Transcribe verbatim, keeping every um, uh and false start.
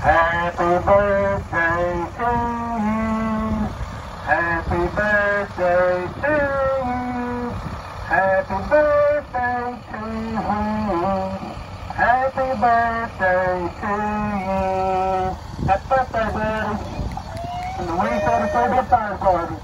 Happy birthday to you. Happy birthday to you. Happy birthday to you. Happy birthday to you. Happy birthday, buddy. And the Wing seventy-four Dept party.